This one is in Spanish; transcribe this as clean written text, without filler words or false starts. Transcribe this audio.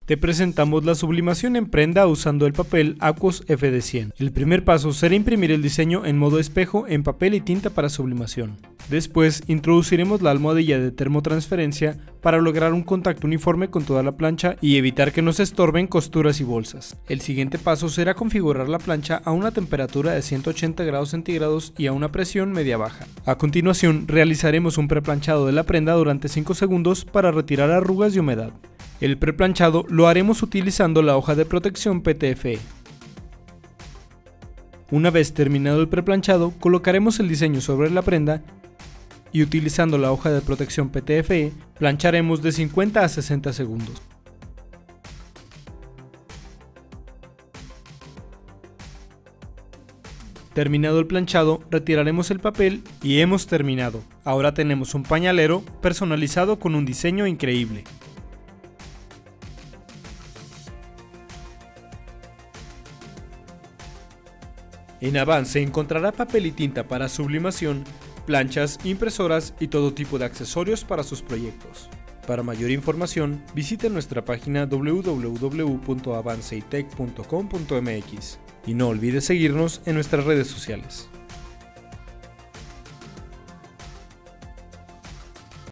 Te presentamos la sublimación en prenda usando el papel Aquos FD100. El primer paso será imprimir el diseño en modo espejo en papel y tinta para sublimación. Después introduciremos la almohadilla de termotransferencia para lograr un contacto uniforme con toda la plancha y evitar que nos estorben costuras y bolsas. El siguiente paso será configurar la plancha a una temperatura de 180 grados centígrados y a una presión media-baja. A continuación realizaremos un preplanchado de la prenda durante 5 segundos para retirar arrugas y humedad. El preplanchado lo haremos utilizando la hoja de protección PTFE. Una vez terminado el preplanchado, colocaremos el diseño sobre la prenda y utilizando la hoja de protección PTFE, plancharemos de 50 a 60 segundos. Terminado el planchado, retiraremos el papel y hemos terminado. Ahora tenemos un pañalero personalizado con un diseño increíble. En Avance encontrará papel y tinta para sublimación, planchas, impresoras y todo tipo de accesorios para sus proyectos. Para mayor información, visite nuestra página www.avanceitech.com.mx y no olvides seguirnos en nuestras redes sociales.